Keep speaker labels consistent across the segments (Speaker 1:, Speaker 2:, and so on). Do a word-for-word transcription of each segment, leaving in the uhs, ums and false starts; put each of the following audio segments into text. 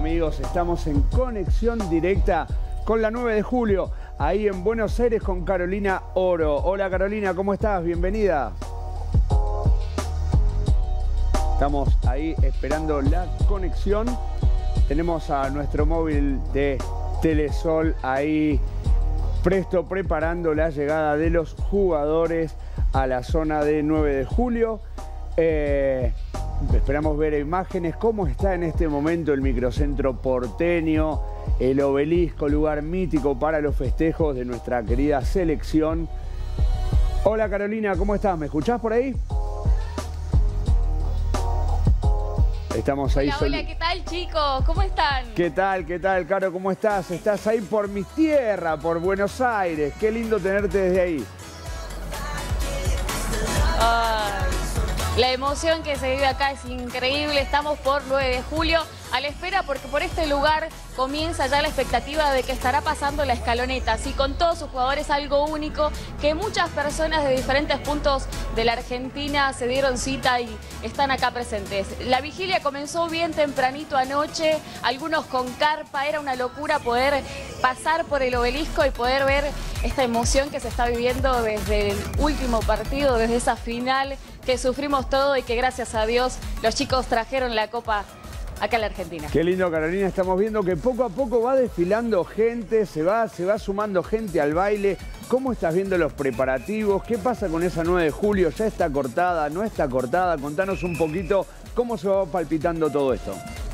Speaker 1: amigos, estamos en conexión directa con la nueve de julio, ahí en Buenos Aires con Carolina Oro. Hola Carolina, ¿cómo estás? Bienvenida. Estamos ahí esperando la conexión. Tenemos a nuestro móvil de Telesol ahí presto, preparando la llegada de los jugadores a la zona de nueve de julio. Eh, esperamos ver imágenes, cómo está en este momento el microcentro porteño, el Obelisco, lugar mítico para los festejos de nuestra querida selección. Hola Carolina, ¿cómo estás? ¿Me escuchás por ahí? Estamos ahí.
Speaker 2: Hola, hola, ¿qué tal chicos? ¿Cómo están?
Speaker 1: ¿Qué tal, qué tal, Caro? ¿Cómo estás? Estás ahí por mi tierra, por Buenos Aires. Qué lindo tenerte desde ahí.
Speaker 2: Ay, la emoción que se vive acá es increíble. Estamos por nueve de julio a la espera porque por este lugar comienza ya la expectativa de que estará pasando la escaloneta. Así con todos sus jugadores, algo único que muchas personas de diferentes puntos de la Argentina se dieron cita y están acá presentes. La vigilia comenzó bien tempranito anoche, algunos con carpa. Era una locura poder pasar por el Obelisco y poder ver esta emoción que se está viviendo desde el último partido, desde esa final que sufrimos todo y que gracias a Dios los chicos trajeron la copa acá en la Argentina.
Speaker 1: Qué lindo, Carolina. Estamos viendo que poco a poco va desfilando gente, se va, se va sumando gente al baile. ¿Cómo estás viendo los preparativos? ¿Qué pasa con esa nueve de julio? ¿Ya está cortada? ¿No está cortada? Contanos un poquito cómo se va palpitando todo esto.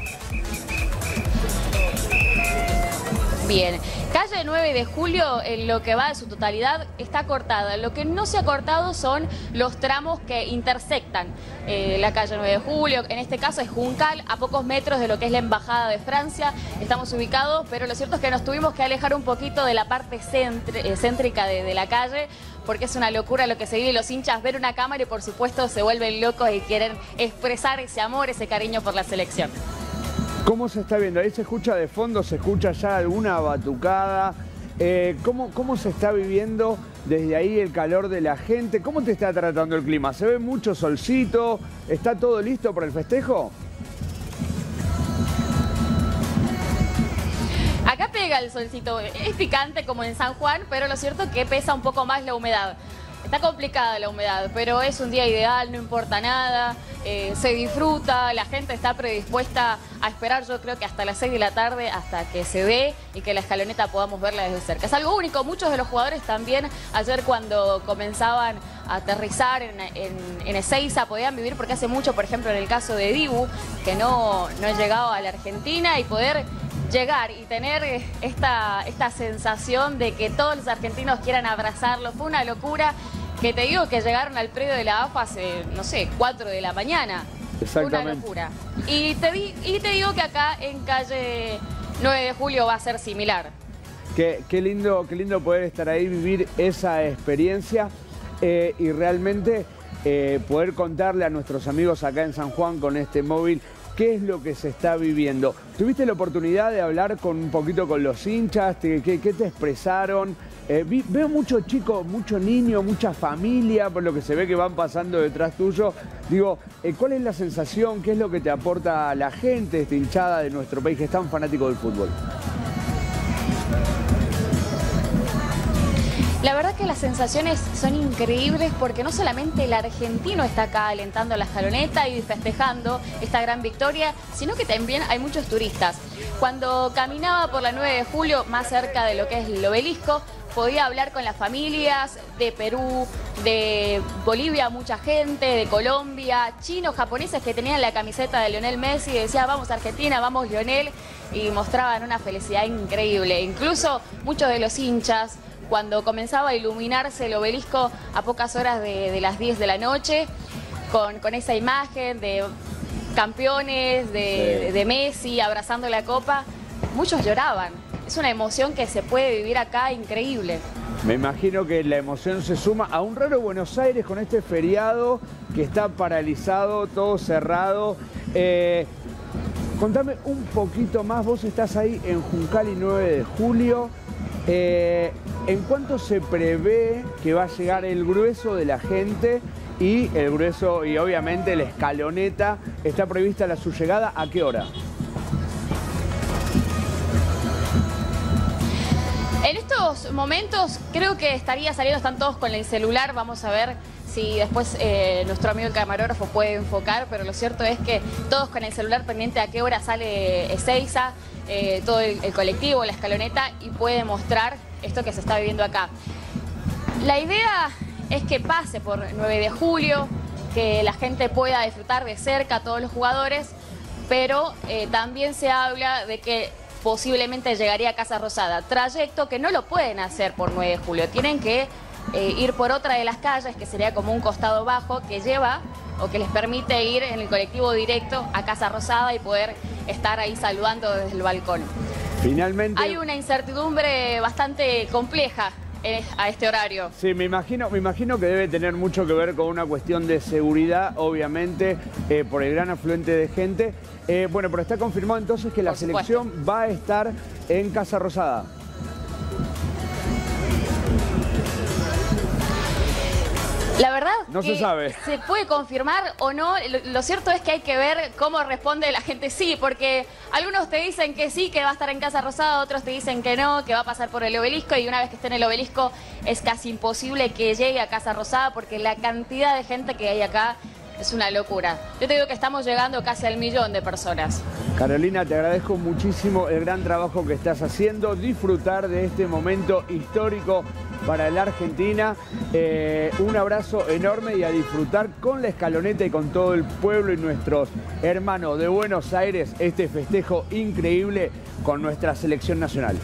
Speaker 2: Bien, calle nueve de julio en lo que va de su totalidad está cortada. Lo que no se ha cortado son los tramos que intersectan eh, la calle nueve de julio. En este caso es Juncal, a pocos metros de lo que es la Embajada de Francia. Estamos ubicados, pero lo cierto es que nos tuvimos que alejar un poquito de la parte céntrica de, de la calle, porque es una locura lo que se vive. Los hinchas ven una cámara y por supuesto se vuelven locos y quieren expresar ese amor, ese cariño por la selección.
Speaker 1: ¿Cómo se está viendo? Ahí se escucha de fondo, se escucha ya alguna batucada. Eh, ¿cómo, ¿Cómo se está viviendo desde ahí el calor de la gente? ¿Cómo te está tratando el clima? ¿Se ve mucho solcito? ¿Está todo listo para el festejo?
Speaker 2: Acá pega el solcito. Es picante como en San Juan, pero lo cierto es que pesa un poco más la humedad. Está complicada la humedad, pero es un día ideal, no importa nada, eh, se disfruta, la gente está predispuesta a esperar, yo creo que hasta las seis de la tarde, hasta que se dé y que la escaloneta podamos verla desde cerca. Es algo único. Muchos de los jugadores también ayer cuando comenzaban a aterrizar en, en, en Ezeiza podían vivir, porque hace mucho, por ejemplo, en el caso de Dibu, que no, no ha llegado a la Argentina, y poder llegar y tener esta, esta sensación de que todos los argentinos quieran abrazarlo. Fue una locura, que te digo que llegaron al predio de la A F A hace, no sé, cuatro de la mañana.
Speaker 1: Exactamente.
Speaker 2: Una locura. Y te, di, y te digo que acá en calle nueve de julio va a ser similar.
Speaker 1: Qué, qué, lindo, qué lindo poder estar ahí, vivir esa experiencia eh, y realmente eh, poder contarle a nuestros amigos acá en San Juan con este móvil qué es lo que se está viviendo. ¿Tuviste la oportunidad de hablar con un poquito con los hinchas? ¿Qué, qué, qué te expresaron? Eh, vi, veo muchos chicos, mucho niño, mucha familia, por lo que se ve que van pasando detrás tuyo. Digo, eh, ¿cuál es la sensación? ¿Qué es lo que te aporta la gente, esta hinchada de nuestro país que es tan fanático del fútbol?
Speaker 2: La verdad que las sensaciones son increíbles, porque no solamente el argentino está acá alentando la escaloneta y festejando esta gran victoria, sino que también hay muchos turistas. Cuando caminaba por la nueve de julio, más cerca de lo que es el Obelisco, podía hablar con las familias de Perú, de Bolivia, mucha gente, de Colombia, chinos, japoneses que tenían la camiseta de Lionel Messi y decían vamos Argentina, vamos Lionel, y mostraban una felicidad increíble. Incluso muchos de los hinchas, cuando comenzaba a iluminarse el Obelisco a pocas horas de, de las diez de la noche, con, con esa imagen de campeones, de, sí. de, de Messi abrazando la copa, muchos lloraban. Es una emoción que se puede vivir acá increíble.
Speaker 1: Me imagino que la emoción se suma a un raro Buenos Aires con este feriado que está paralizado, todo cerrado. Eh, contame un poquito más, vos estás ahí en Juncal y nueve de julio. Eh, ¿En cuánto se prevé que va a llegar el grueso de la gente y el grueso y obviamente la escaloneta? ¿Está prevista la su llegada? ¿A qué hora?
Speaker 2: En estos momentos creo que estaría saliendo, están todos con el celular, vamos a ver si después eh, nuestro amigo el camarógrafo puede enfocar, pero lo cierto es que todos con el celular pendiente a qué hora sale Ezeiza, eh, todo el, el colectivo, la escaloneta, y puede mostrar esto que se está viviendo acá. La idea es que pase por nueve de julio, que la gente pueda disfrutar de cerca a todos los jugadores, pero eh, también se habla de que posiblemente llegaría a Casa Rosada, trayecto que no lo pueden hacer por nueve de julio, tienen que eh, ir por otra de las calles, que sería como un costado bajo, que lleva o que les permite ir en el colectivo directo a Casa Rosada y poder estar ahí saludando desde el balcón.
Speaker 1: Finalmente
Speaker 2: hay una incertidumbre bastante compleja a este horario.
Speaker 1: Sí, me imagino, me imagino que debe tener mucho que ver con una cuestión de seguridad, obviamente, eh, por el gran afluente de gente. Eh, bueno, pero está confirmado entonces que la selección va a estar en Casa Rosada.
Speaker 2: La verdad
Speaker 1: no
Speaker 2: que
Speaker 1: se sabe.
Speaker 2: Se puede confirmar o no. Lo, lo cierto es que hay que ver cómo responde la gente sí, porque algunos te dicen que sí, que va a estar en Casa Rosada, otros te dicen que no, que va a pasar por el Obelisco, y una vez que esté en el Obelisco es casi imposible que llegue a Casa Rosada porque la cantidad de gente que hay acá es una locura. Yo te digo que estamos llegando casi al millón de personas.
Speaker 1: Carolina, te agradezco muchísimo el gran trabajo que estás haciendo, disfrutar de este momento histórico para la Argentina. Eh, un abrazo enorme y a disfrutar con la escaloneta y con todo el pueblo y nuestros hermanos de Buenos Aires este festejo increíble con nuestra selección nacional.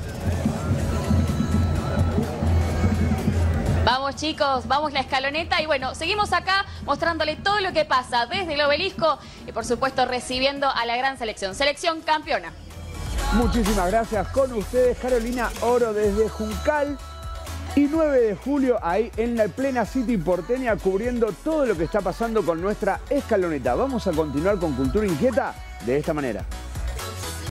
Speaker 2: Vamos chicos, vamos la escaloneta y bueno, seguimos acá mostrándole todo lo que pasa desde el Obelisco y por supuesto recibiendo a la gran selección, selección campeona.
Speaker 1: Muchísimas gracias con ustedes, Carolina Oro desde Juncal. Y nueve de julio ahí en la plena City porteña cubriendo todo lo que está pasando con nuestra escaloneta. Vamos a continuar con Cultura Inquieta de esta manera.